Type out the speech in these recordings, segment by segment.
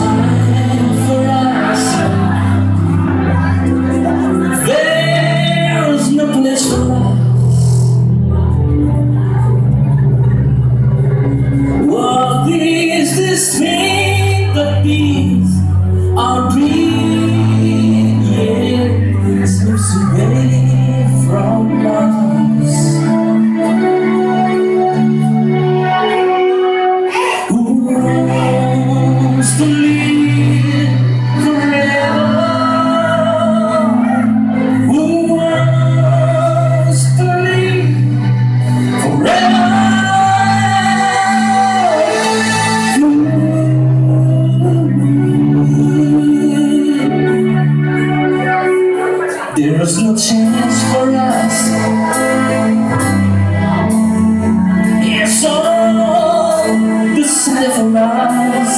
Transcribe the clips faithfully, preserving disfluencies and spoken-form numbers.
time for us. There's no place for us. What is this thing that beats our dream? Yeah, it slips away from us. Who wants to live forever? Who wants to live forever? There's no chance for us. It's all decided for us.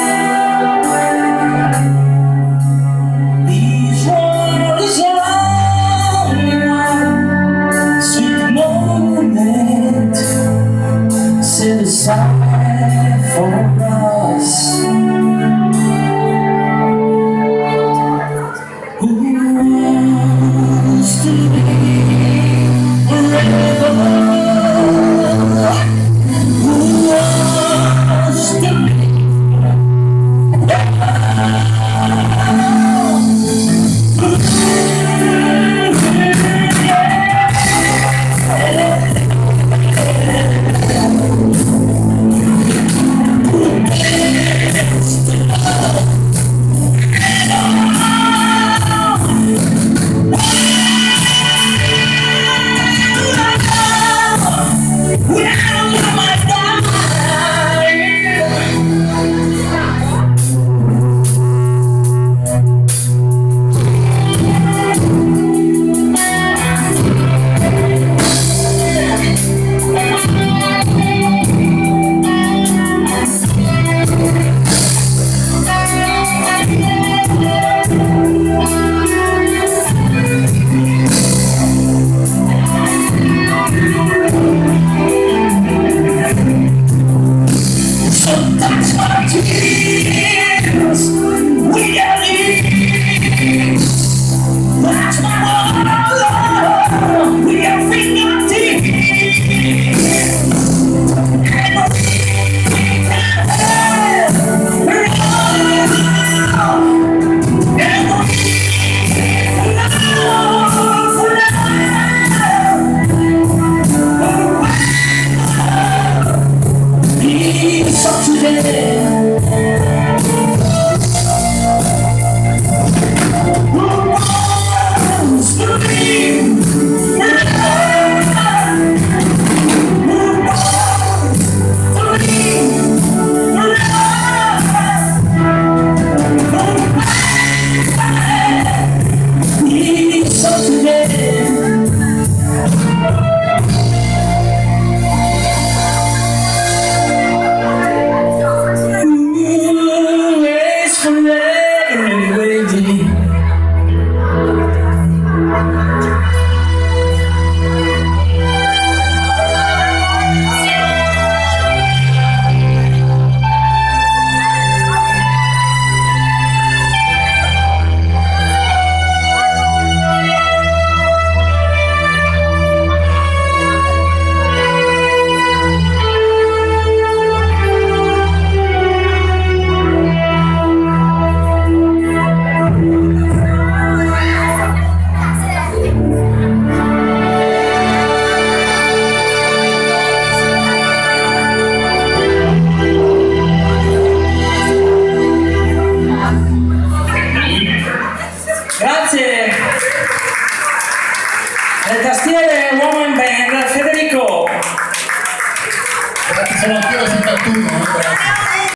These words are one sweet moment set aside for us. Who wants to live forever? Who wants to live Grazie. Le tastiere